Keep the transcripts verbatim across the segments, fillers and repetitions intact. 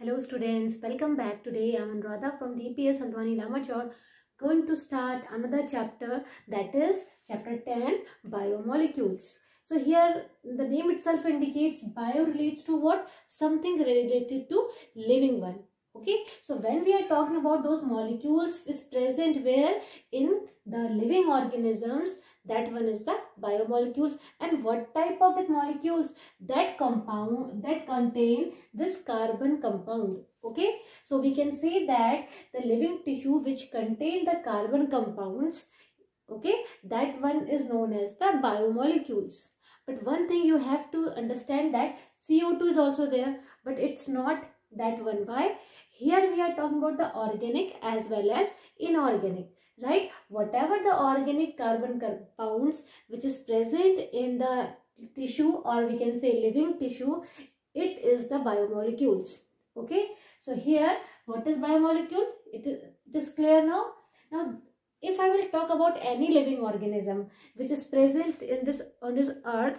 Hello students, welcome back. Today I am Anuradha from D P S Haldwani Lamachhaud going to start another chapter, that is chapter ten, biomolecules. So here the name itself indicates bio relates to what? Something related to living one. Okay, so when we are talking about those molecules is present where in the living organisms, that one is the biomolecules. And what type of that molecules? That compound that contain this carbon compound. Okay, so we can say that the living tissue which contain the carbon compounds, okay, that one is known as the biomolecules. But one thing you have to understand that C O two is also there, but it's not that one. Why? Here we are talking about the organic as well as inorganic, right? Whatever the organic carbon compounds which is present in the tissue, or we can say living tissue, it is the biomolecules. Okay, so here what is biomolecule? It is, it is clear now. Now if I will talk about any living organism which is present in this on this earth,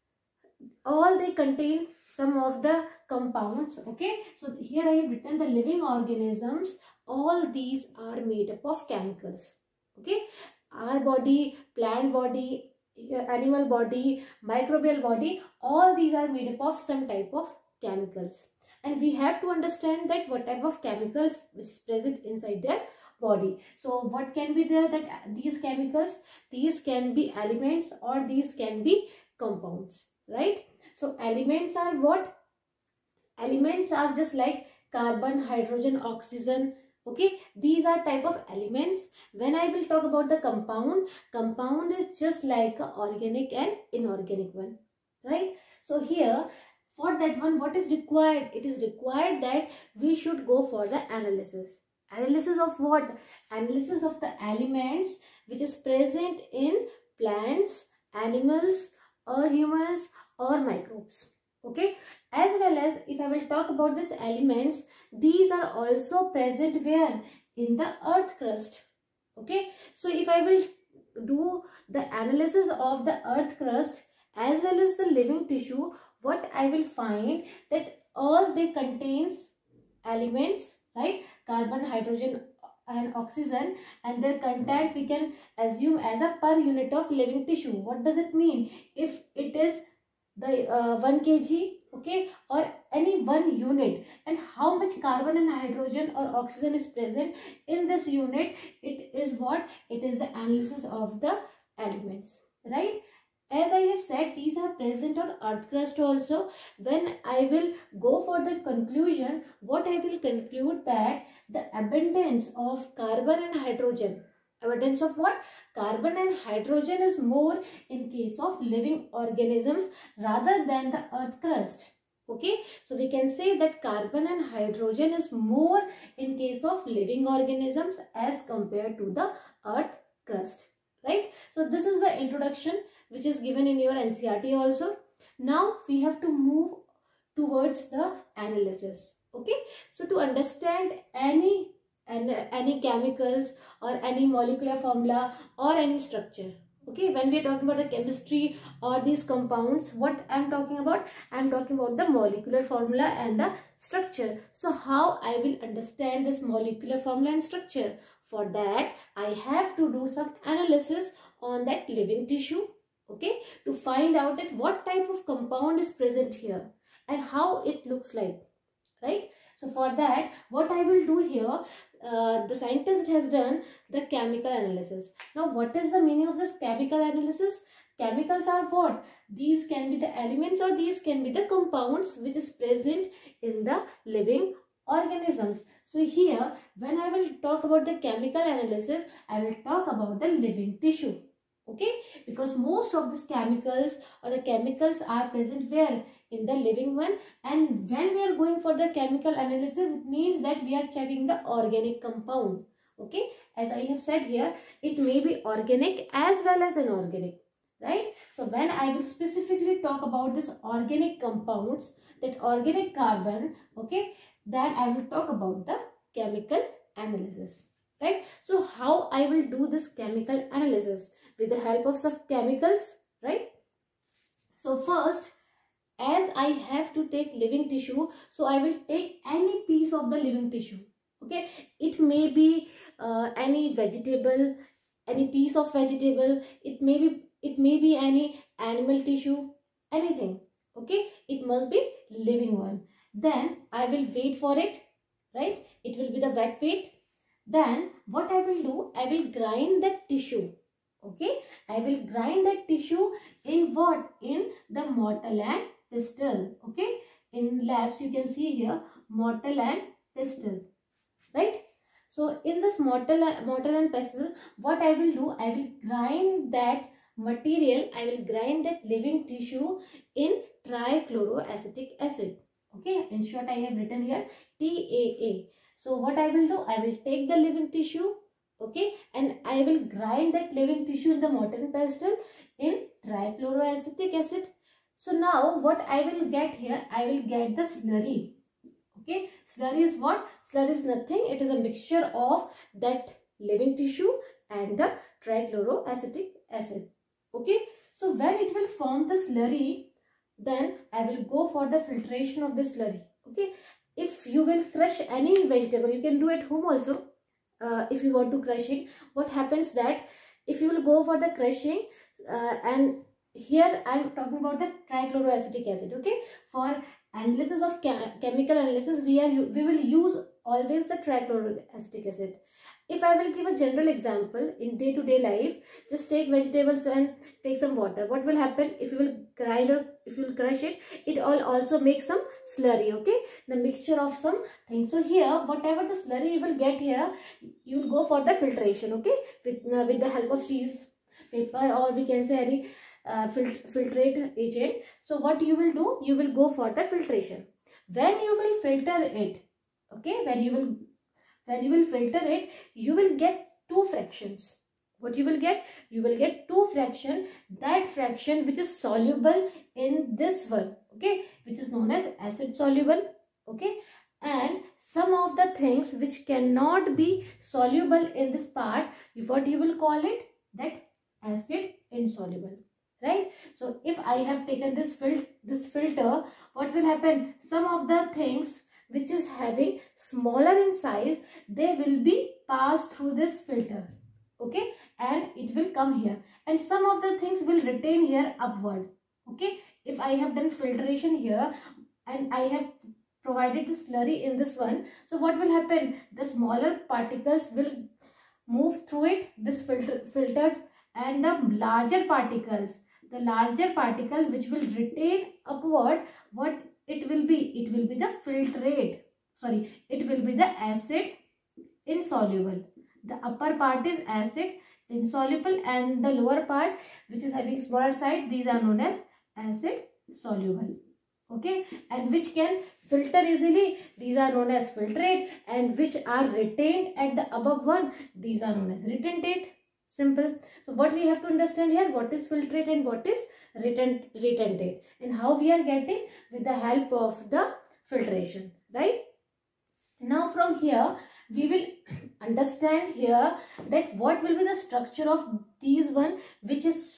all they contain some of the compounds. Okay, so here I have written the living organisms. All these are made up of chemicals. Okay, our body, plant body, animal body, microbial body, all these are made up of some type of chemicals. And we have to understand that what type of chemicals which is present inside their body. So what can be there? That these chemicals, these can be elements or these can be compounds, right? So elements are what? Elements are just like carbon, hydrogen, oxygen. Okay, these are type of elements. When I will talk about the compound, compound is just like a organic and inorganic one, right? So here for that one, what is required? It is required that we should go for the analysis. Analysis of what? Analysis of the elements which is present in plants, animals, or humans, or microbes. Okay, as well as if I will talk about these elements, these are also present where? In the earth crust. Okay, so if I will do the analysis of the earth crust as well as the living tissue, what I will find that all they contains elements, right? Carbon, hydrogen and oxygen, and their content we can assume as a per unit of living tissue. What does it mean? If it is the uh, one kilogram, okay, or any one unit, and how much carbon and hydrogen or oxygen is present in this unit, it is what? It is the analysis of the elements, right? As I have said, these are present on earth crust also. When I will go for the conclusion, what I will conclude that the abundance of carbon and hydrogen, abundance of what? Carbon and hydrogen is more in case of living organisms rather than the earth crust. Okay, so we can say that carbon and hydrogen is more in case of living organisms as compared to the earth crust, right? So this is the introduction which is given in your N C E R T also. Now we have to move towards the analysis. Okay, so to understand any and any chemicals or any molecular formula or any structure, okay, when we are talking about the chemistry or these compounds, what I am talking about? I am talking about the molecular formula and the structure. So how I will understand this molecular formula and structure? For that I have to do some analysis on that living tissue, okay, to find out that what type of compound is present here and how it looks like, right? So for that, what I will do here, uh, the scientist has done the chemical analysis. Now what is the meaning of this chemical analysis? Chemicals are what? These can be the elements or these can be the compounds which is present in the living organisms. So here when I will talk about the chemical analysis, I will talk about the living tissue. Okay, because most of these chemicals or the chemicals are present where? In the living one. And when we are going for the chemical analysis, it means that we are checking the organic compound. Okay, as I have said here, it may be organic as well as inorganic, right? So when I will specifically talk about this organic compounds, that organic carbon, okay, then I will talk about the chemical analysis. Right? So how I will do this chemical analysis? With the help of some chemicals, right? So first, as I have to take living tissue, so I will take any piece of the living tissue. Okay, it may be uh, any vegetable, any piece of vegetable, it may be it may be any animal tissue, anything. Okay, it must be living one. Then I will wait for it, right? It will be the wet wait. Then what I will do, I will grind that tissue. Okay, I will grind that tissue in what? In the mortar and pestle. Okay, in labs you can see here mortar and pestle, right? So in this mortar, mortar and pestle, what I will do, I will grind that material, I will grind that living tissue in trichloroacetic acid. Okay, in short I have written here T A A. So what I will do, I will take the living tissue, okay, and I will grind that living tissue in the mortar and pestle in trichloroacetic acid. So now what I will get here, I will get the slurry. Okay, slurry is what? Slurry is nothing. It is a mixture of that living tissue and the trichloroacetic acid. Okay, so when it will form the slurry, then I will go for the filtration of the slurry. Okay, if you will crush any vegetable, you can do at home also. Uh, if you want to crush it, what happens that if you will go for the crushing uh, and here I am talking about the trichloroacetic acid. Okay, for analysis of chemical analysis, we are we will use always the trichloroacetic acid. If I will give a general example in day to day life, just take vegetables and take some water. What will happen if you will grind or if you will crush it? It all also makes some slurry. Okay, the mixture of some things. So here, whatever the slurry you will get here, you will go for the filtration. Okay, with uh, with the help of cheese paper, or we can say any Uh, filt filtrate agent. So what you will do, you will go for the filtration. When you will filter it, okay, when you will when you will filter it, you will get two fractions. What you will get? You will get two fraction. That fraction which is soluble in this one, okay, which is known as acid soluble, okay, and some of the things which cannot be soluble in this part, what you will call it? That acid insoluble. Right? So if I have taken this fil this filter, what will happen? Some of the things which is having smaller in size, they will be passed through this filter. Okay, and it will come here, and some of the things will retain here upward. Okay, if I have done filtration here and I have provided the slurry in this one, so what will happen? The smaller particles will move through it, this filter filtered, and the larger particles the larger particle which will retain upward, what it will be? It will be the filtrate. Sorry, it will be the acid insoluble. The upper part is acid insoluble and the lower part which is having smaller side, these are known as acid soluble. Okay, and which can filter easily, these are known as filtrate, and which are retained at the above one, these are known as retentate. Simple. So what we have to understand here, what is filtrate and what is retent retentate, and how we are getting with the help of the filtration, right? Now from here we will understand here that what will be the structure of these one which is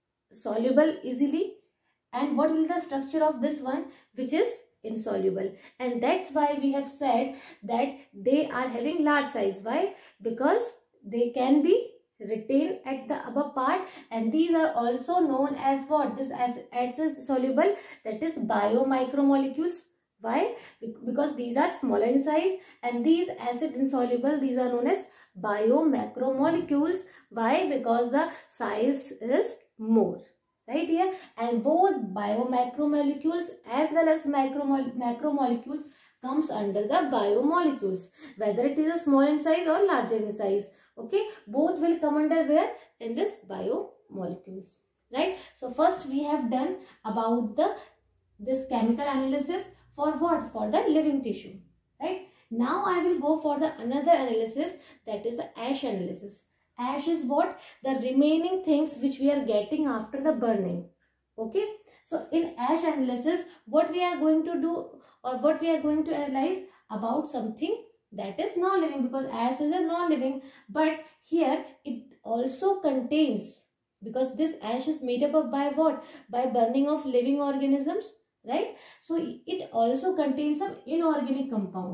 soluble easily, and what will be the structure of this one which is insoluble. And that's why we have said that they are having large size. Why? Because they can be retained at the upper part, and these are also known as what? This as acid soluble, that is biomicromolecules. Why? Because these are smaller in size, and these acid insoluble, these are known as biomacromolecules. Why? Because the size is more, right here, and both biomacromolecules as well as macromolecules comes under the biomolecules, whether it is a small in size or larger in size. Okay, both will come under where? In this biomolecules, right? So first we have done about the this chemical analysis for what? For the living tissue, right? Now I will go for the another analysis, that is the ash analysis. Ash is what? The remaining things which we are getting after the burning. Okay, so in ash analysis, what we are going to do, or what we are going to analyze about something that is non-living, because ash is a non-living, but here it also contains, because this ash is made up of by what? By burning of living organisms, right? So it also contains some inorganic compound,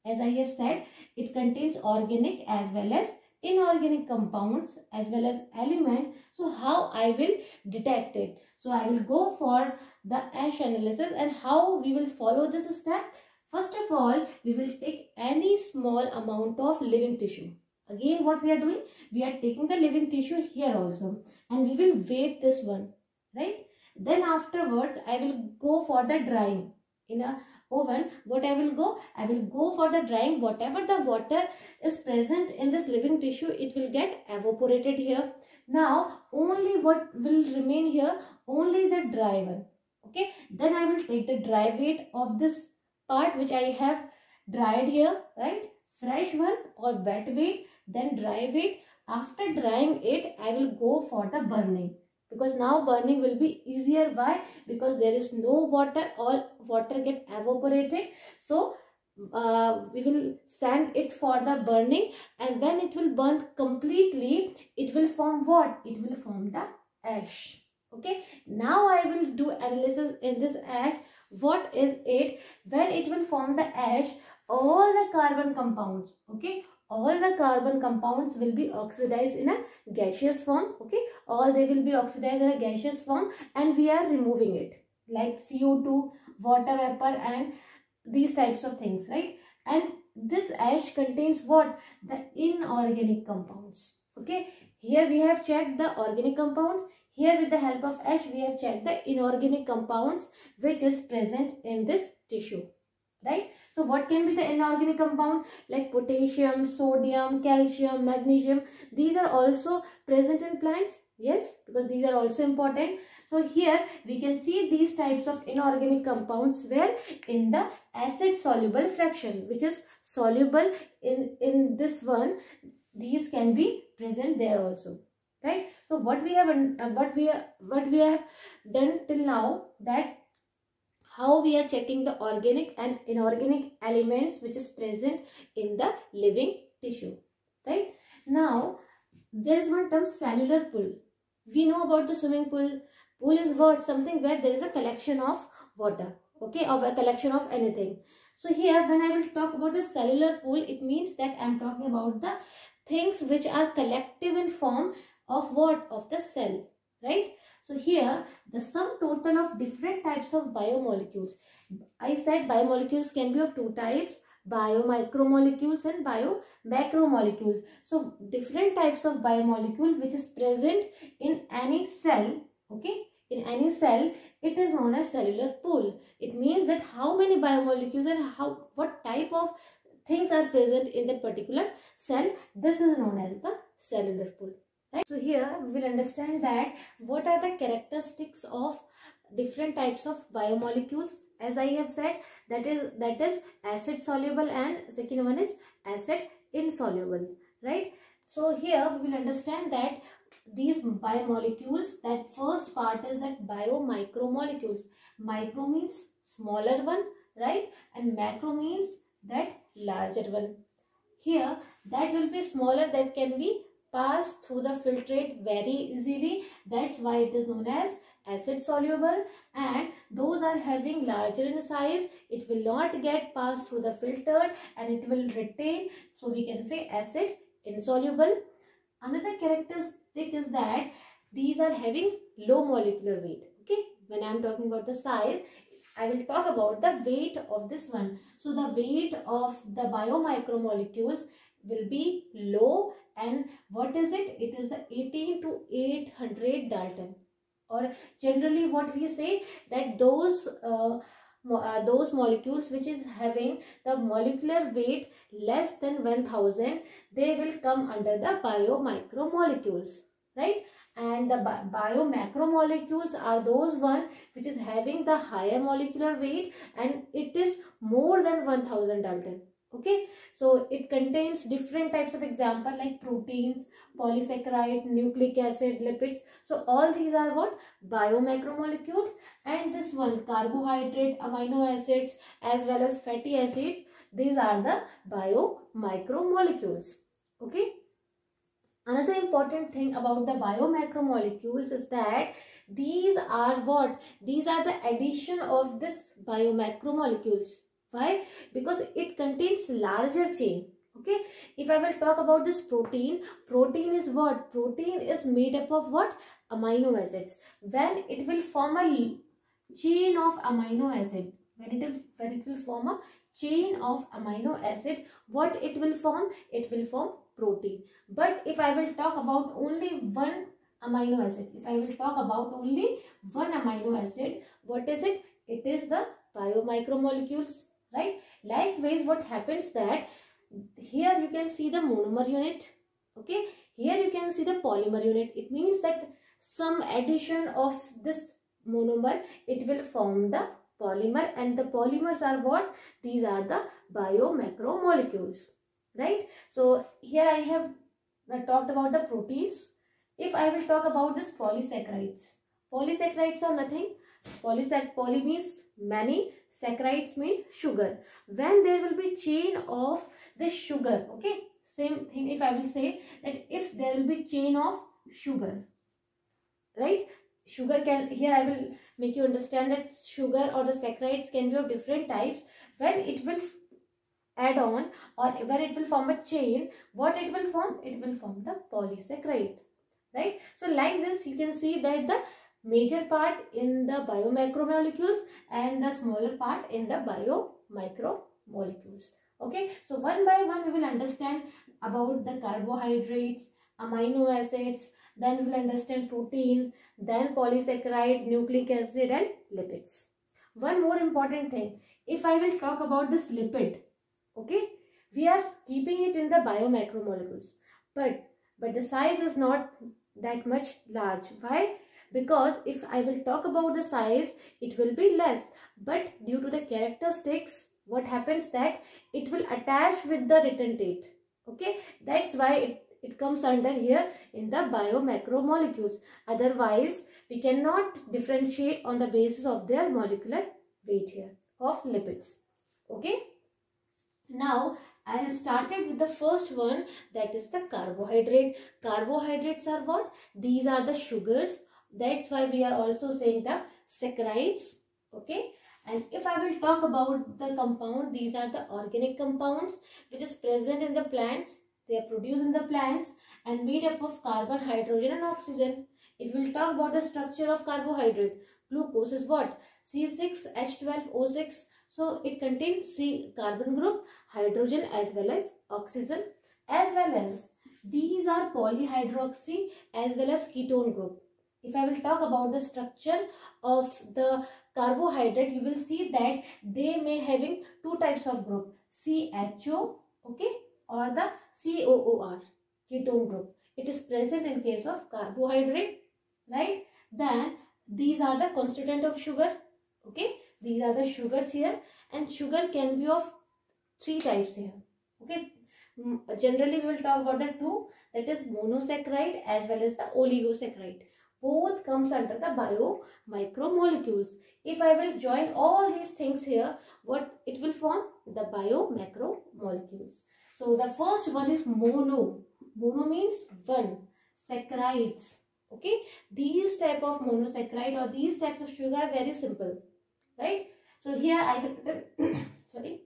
as I have said, it contains organic as well as inorganic compounds as well as element. So how I will detect it? So I will go for the ash analysis, and how we will follow this step. First of all, we will take any small amount of living tissue. Again, what we are doing? We are taking the living tissue here also, and we will weight this one, right? Then afterwards, I will go for the drying. In a oven, what I will go? I will go for the drying. Whatever the water is present in this living tissue, it will get evaporated here. Now, only what will remain here? Only the dry one. Okay. Then I will take the dry weight of this part which I have dried here, right? Fresh one or wet weight, then dry weight. After drying it, I will go for the burning, because now burning will be easier. Why? Because there is no water, all water get evaporated. So uh, we will send it for the burning, and when it will burn completely, it will form what? It will form the ash. Okay. Now I will do analysis in this ash. What is it? When it will form the ash, all the carbon compounds, okay, all the carbon compounds will be oxidized in a gaseous form. Okay, all they will be oxidized in a gaseous form, and we are removing it like C O two, water vapor, and these types of things, right? And this ash contains what? The inorganic compounds. Okay, here we have checked the organic compounds. Here with the help of ash, we have checked the inorganic compounds which is present in this tissue, right? So what can be the inorganic compound? Like potassium, sodium, calcium, magnesium. These are also present in plants. Yes, because these are also important. So here we can see these types of inorganic compounds where in the acid soluble fraction, which is soluble in, in this one, these can be present there also. Right. So what we have uh, what we are what we have done till now, that how we are checking the organic and inorganic elements which is present in the living tissue. Right. Now there is one term, cellular pool. We know about the swimming pool. Pool is what? Something where there is a collection of water. Okay, or a collection of anything. So here when I will talk about the cellular pool, it means that I am talking about the things which are collective in form of what? Of the cell, right? So here the sum total of different types of biomolecules. I said biomolecules can be of two types, biomicromolecules and biomacromolecules. So different types of biomolecule which is present in any cell, okay, in any cell, it is known as cellular pool. It means that how many biomolecules and how what type of things are present in that particular cell. This is known as the cellular pool. Right. So here we will understand that what are the characteristics of different types of biomolecules. As I have said, that is that is acid soluble, and second one is acid insoluble. Right. So here we will understand that these biomolecules, that first part is that biomicromolecules. Micro means smaller one, right? And macro means that larger one. Here that will be smaller, that can be pass through the filtrate very easily. That's why it is known as acid soluble. And those are having larger in size, it will not get passed through the filter and it will retain. So we can say acid insoluble. Another characteristic is that these are having low molecular weight. Okay, when I am talking about the size, I will talk about the weight of this one. So the weight of the biomicromolecules will be low. And what is it? It is eighteen to eight hundred Dalton. Or generally what we say, that those uh, uh, those molecules which is having the molecular weight less than one thousand, they will come under the biomicromolecules, right? And the bi biomacromolecules are those one which is having the higher molecular weight and it is more than one thousand Dalton. Okay, so it contains different types of example like proteins, polysaccharide, nucleic acid, lipids. So all these are what? Biomacromolecules. And this one, carbohydrate, amino acids as well as fatty acids, these are the biomicromolecules. Okay. Another important thing about the biomacromolecules is that these are what? These are the addition of this biomacromolecules. Why? Because it contains larger chain. Okay, if I will talk about this protein, protein is what? Protein is made up of what? Amino acids. When it will form a chain of amino acid, when it will, when it will form a chain of amino acid, what it will form? It will form protein. But if I will talk about only one amino acid, if I will talk about only one amino acid, what is it? It is the biomicromolecules, right? Likewise, what happens that here you can see the monomer unit. Okay, here you can see the polymer unit. It means that some addition of this monomer, it will form the polymer, and the polymers are what? These are the biomacromolecules, right? So here I have talked about the proteins. If I will talk about this polysaccharides, polysaccharides are nothing. Polysac poly means many, saccharides mean sugar. When there will be chain of this sugar, okay, same thing if I will say that if there will be chain of sugar, right, sugar can, here I will make you understand that sugar or the saccharides can be of different types. When it will add on or when it will form a chain, what it will form? It will form the polysaccharide, right? So like this you can see that the major part in the biomacromolecules and the smaller part in the biomicromolecules. Okay, so one by one we will understand about the carbohydrates, amino acids, then we will understand protein, then polysaccharide, nucleic acid and lipids. One more important thing, if I will talk about this lipid, okay, we are keeping it in the biomacromolecules, but but the size is not that much large. Why? Because if I will talk about the size, it will be less, but due to the characteristics, what happens that it will attach with the retentate. Okay, that's why it, it comes under here in the biomacromolecules. Otherwise, we cannot differentiate on the basis of their molecular weight here of lipids. Okay, now I have started with the first one, that is the carbohydrate. Carbohydrates are what? These are the sugars. That's why we are also saying the saccharides. Okay, and if I will talk about the compound, these are the organic compounds which is present in the plants. They are produced in the plants and made up of carbon, hydrogen and oxygen. If we will talk about the structure of carbohydrate, glucose is what? C six H twelve O six. So it contains C carbon group, hydrogen as well as oxygen, as well as these are polyhydroxy as well as ketone group. If I will talk about the structure of the carbohydrate, you will see that they may having two types of group, C H O, okay, or the C O O R, ketone group. It is present in case of carbohydrate, right? Then these are the constituent of sugar, okay. These are the sugars here, and sugar can be of three types here, okay. Generally, we will talk about the two, that is monosaccharide as well as the oligosaccharide. Both comes under the biomicromolecules. If I will join all these things here, what it will form? The biomacromolecules. So the first one is mono. Mono means one. Saccharides. Okay. These type of monosaccharide or these types of sugar are very simple. Right. So here I have sorry.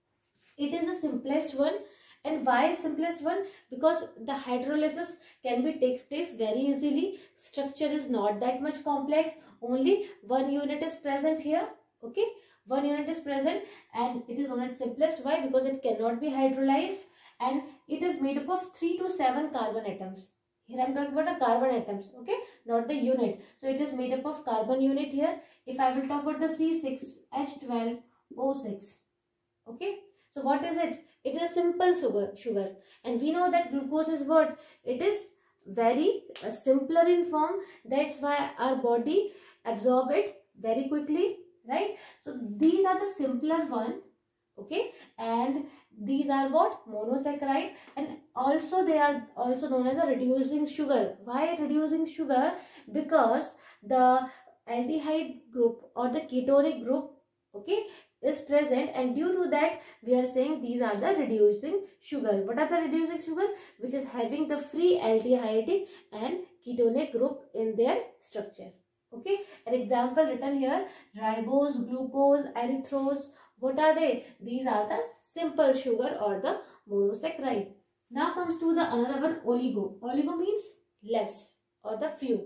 It is the simplest one. And why simplest one? Because the hydrolysis can be takes place very easily. Structure is not that much complex. Only one unit is present here. Okay, one unit is present, and it is one of the simplest. Why? Because it cannot be hydrolyzed, and it is made up of three to seven carbon atoms. Here I am talking about the carbon atoms. Okay, not the unit. So it is made up of carbon unit here. If I will talk about the C six H twelve O six. Okay. So what is it? It is a simple sugar, sugar. And we know that glucose is what? It is very uh, simpler in form. That's why our body absorb it very quickly, right? So these are the simpler one, okay? And these are what? Monosaccharide. And also they are also known as a reducing sugar. Why reducing sugar? Because the aldehyde group or the ketonic group, okay, is present, and due to that we are saying these are the reducing sugar. What are the reducing sugar? Which is having the free aldehydic and ketonic group in their structure. Okay, an example written here: ribose, glucose, erythrose. What are they? These are the simple sugar or the monosaccharide. Now comes to the another one, oligo. Oligo means less or the few.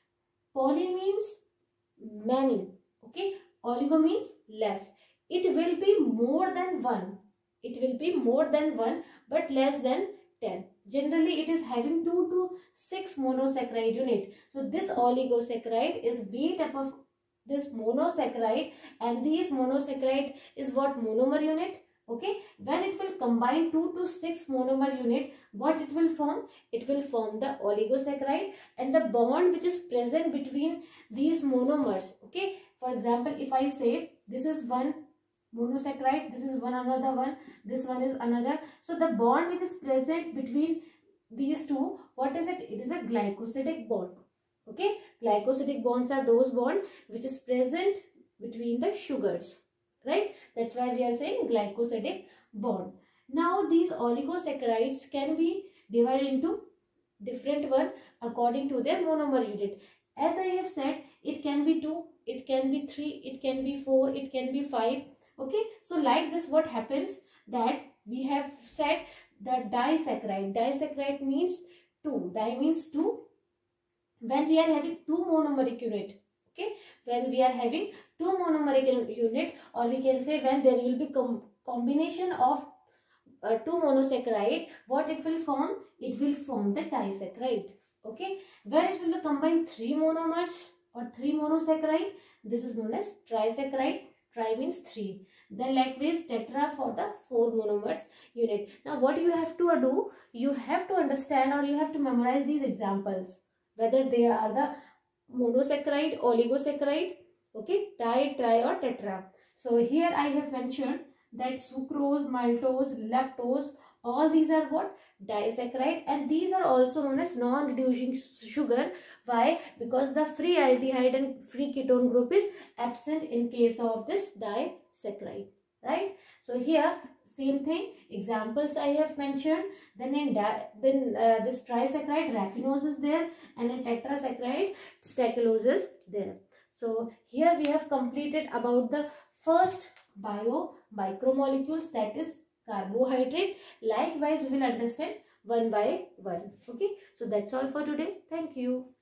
Poly means many. Okay, oligo means less. It will be more than one. It will be more than one but less than ten. Generally, it is having two to six monosaccharide unit. So this oligosaccharide is made up of this monosaccharide, and these monosaccharide is what monomer unit. Okay, when it will combine two to six monomer unit, what it will form? It will form the oligosaccharide, and the bond which is present between these monomers. Okay, for example, if I say this is one monosaccharide, this is one another one, this one is another. So the bond which is present between these two, what is it? It is a glycosidic bond. Okay, glycosidic bonds are those bonds which is present between the sugars, right? That's why we are saying glycosidic bond. Now these oligosaccharides can be divided into different one according to their monomer unit. As I have said, it can be two, it can be three, it can be four, it can be five. Okay, so like this, what happens that we have said the disaccharide. Disaccharide means two. Di means two. When we are having two monomeric unit, okay, when we are having two monomeric unit, or we can say when there will be com combination of uh, two monosaccharide, what it will form? It will form the disaccharide. Okay, when it will combine three monomers or three monosaccharide, this is known as trisaccharide. Tri means three. Then likewise tetra for the four monomers unit. Now what you have to do? You have to understand or you have to memorize these examples, whether they are the monosaccharide, oligosaccharide, okay, di, tri or tetra. So here I have mentioned that sucrose, maltose, lactose, all these are what? Disaccharide, and these are also known as non-reducing sugar. Why? Because the free aldehyde and free ketone group is absent in case of this disaccharide, right? So here same thing, examples I have mentioned. Then in di then uh, this trisaccharide raffinose is there, and in tetrasaccharide stacculose is there. So here we have completed about the first bio micromolecules, that is carbohydrate. Likewise we will understand one by one. Okay, so that's all for today. Thank you.